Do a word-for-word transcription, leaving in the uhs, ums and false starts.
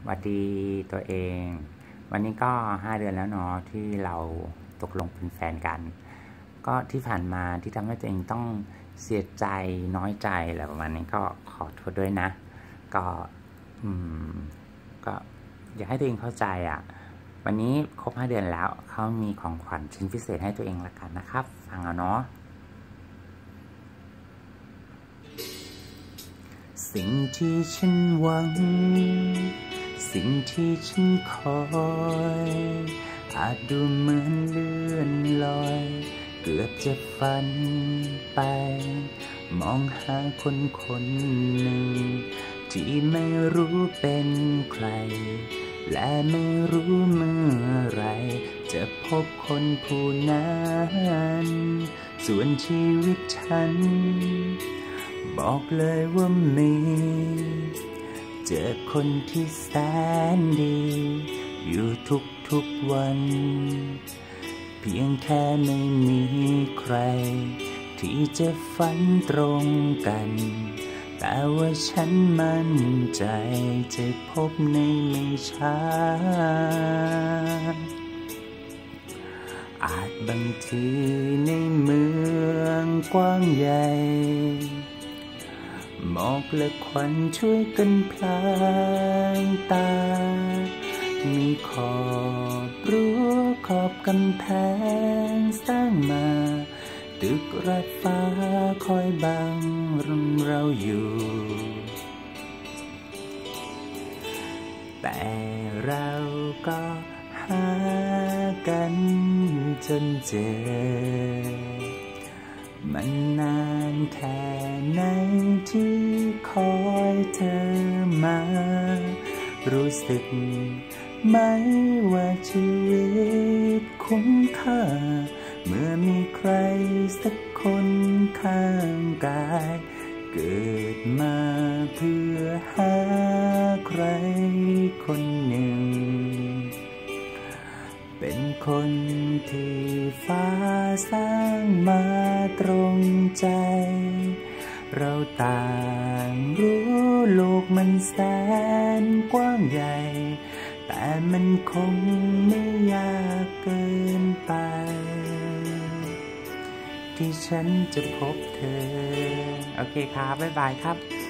หวัดดีตัวเองวันนี้ก็ห้าเดือนแล้วเนาะที่เราตกลงเป็นแฟนกันก็ที่ผ่านมาที่ทำให้ตัวเองต้องเสียใจน้อยใจอะไรประมาณนี้ก็ขอโทษด้วยนะก็อืมก็อยากให้ตัวเองเข้าใจอ่ะวันนี้ครบห้าเดือนแล้วเขามีของขวัญชิ้นพิเศษให้ตัวเองละกันนะครับฟังเอาเนาะสิ่งที่ฉันหวังสิ่งที่ฉันคอยอาจดูเหมือนเลื่อนลอยเกือบจะฝันไปมองหาคนคนหนึ่งที่ไม่รู้เป็นใครและไม่รู้เมื่อไรจะพบคนผู้นั้นส่วนชีวิตฉันบอกเลยว่ามีเจอคนที่แสนดีอยู่ทุกๆวันเพียงแค่ไม่มีใครที่จะฝันตรงกันแต่ว่าฉันมั่นใจจะพบในไม่ช้าอาจบางทีในเมืองกว้างใหญ่หมอกและควันช่วยกันพลางตามีขอบรั้วขอบกำแพงสร้างมาตึกรัดฟ้าคอยบังเราอยู่แต่เราก็หากันจนเจอมันนานแค่ไหนที่คอยเธอมารู้สึกไหมว่าชีวิตคุ้มค่าเมื่อมีใครสักคนข้างกายเกิดมาเพื่อหาใครคนหนึ่งเป็นคนที่ฟ้าสร้างมาตรงใจเราต่างรู้โลกมันแสนกว้างใหญ่แต่มันคงไม่ยากเกินไปที่ฉันจะพบเธอโอเคครับบ๊ายบายครับ